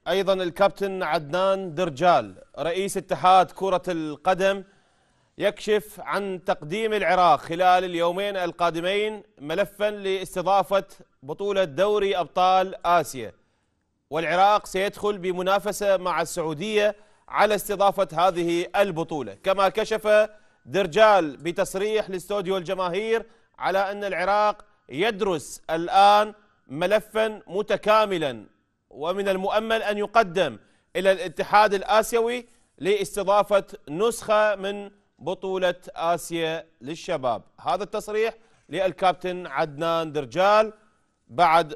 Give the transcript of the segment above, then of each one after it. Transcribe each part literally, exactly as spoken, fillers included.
أيضا الكابتن عدنان درجال رئيس اتحاد كرة القدم يكشف عن تقديم العراق خلال اليومين القادمين ملفا لاستضافة بطولة دوري أبطال آسيا، والعراق سيدخل بمنافسة مع السعودية على استضافة هذه البطولة. كما كشف درجال بتصريح لاستوديو الجماهير على أن العراق يدرس الآن ملفا متكاملا ومن المؤمل أن يقدم إلى الاتحاد الآسيوي لاستضافة نسخة من بطولة آسيا للشباب. هذا التصريح للكابتن عدنان درجال بعد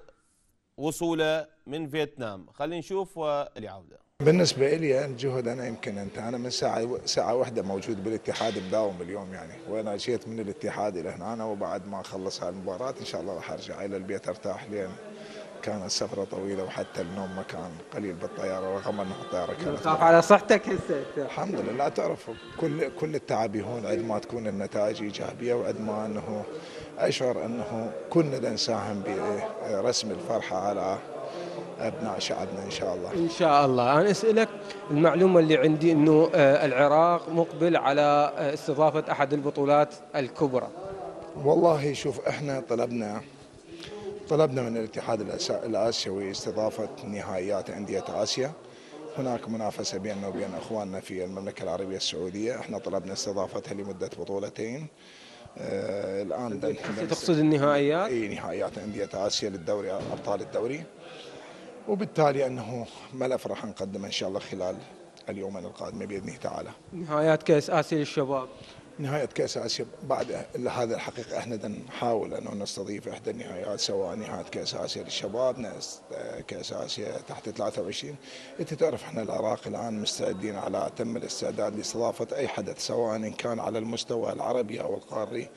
وصوله من فيتنام. خلينا نشوف والعودة. بالنسبة لي الجهد أنا يمكن أنت أنا من ساعة ساعة واحدة موجود بالاتحاد مداوم اليوم يعني، وأنا جيت من الاتحاد إلى هنا، وبعد ما أخلص هالمباراة إن شاء الله راح أرجع إلى البيت أرتاح، لأن كانت سفرة طويلة وحتى النوم ما كان قليل بالطيارة، رغم أنه الطيارة كانت خاف على صحتك هسه. الحمد لله. تعرف كل كل التعب يهون عندما ما تكون النتائج إيجابية، وعندما أنه أشعر أنه كنا نساهم برسم الفرحة على أبناء شعبنا إن شاء الله. إن شاء الله. أنا أسألك، المعلومة اللي عندي أنه العراق مقبل على استضافة أحد البطولات الكبرى. والله شوف، إحنا طلبنا طلبنا من الاتحاد الآسيوي استضافة نهائيات أندية آسيا. هناك منافسة بيننا وبين أخواننا في المملكة العربية السعودية، إحنا طلبنا استضافتها لمدة بطولتين. آه الآن تقصد النهائيات؟ أي نهائيات أندية آسيا للدوري، أبطال الدوري، وبالتالي أنه ملف راح نقدمه إن شاء الله خلال اليومين القادمة بإذنه تعالى. نهايات كأس آسيا للشباب. نهاية كأس آسيا بعد هذا الحقيقة احنا نحاول أنه نستضيف إحدى النهايات، سواء نهاية كأس آسيا للشباب، كأس آسيا تحت ثلاثة وعشرين. أنت تعرف احنا العراق الآن مستعدين على أتم الاستعداد لاستضافة أي حدث، سواء كان على المستوى العربي أو القاري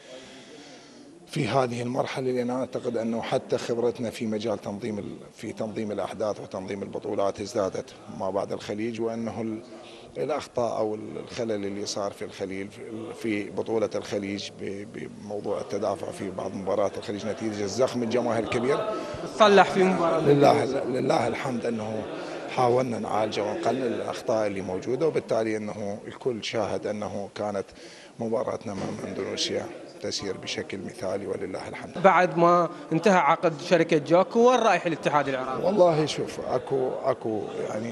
في هذه المرحلة، لأن أعتقد أنه حتى خبرتنا في مجال تنظيم في تنظيم الأحداث وتنظيم البطولات ازدادت ما بعد الخليج، وأنه الأخطاء أو الخلل اللي صار في الخليج في بطولة الخليج بموضوع التدافع في بعض مباريات الخليج نتيجة زخم الجماهير الكبير صلح في مباراة. لله لله الحمد أنه حاولنا نعالجه ونقلل الأخطاء اللي موجودة، وبالتالي أنه الكل شاهد أنه كانت مباراتنا مع اندونيسيا تسير بشكل مثالي ولله الحمد. بعد ما انتهى عقد شركة جاكو، وين رايح الاتحاد العراقي؟ والله شوف، اكو اكو يعني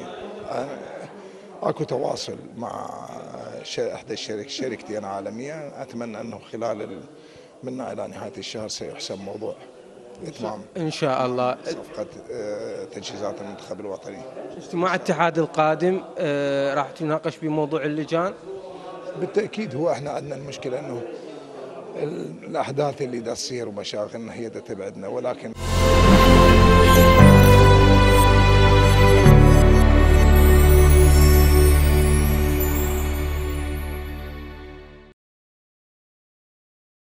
اكو تواصل مع احدى الشركة شركتي انا عالمية، اتمنى انه خلال منا الى نهاية الشهر سيحسم موضوع اتمام ان شاء الله صفقة تجهيزات المنتخب الوطني. اجتماع الاتحاد القادم راح تناقش بموضوع اللجان؟ بالتأكيد. هو احنا عندنا المشكلة انه الأحداث اللي دا تصير ومشاغلنا هي دا تبعدنا، ولكن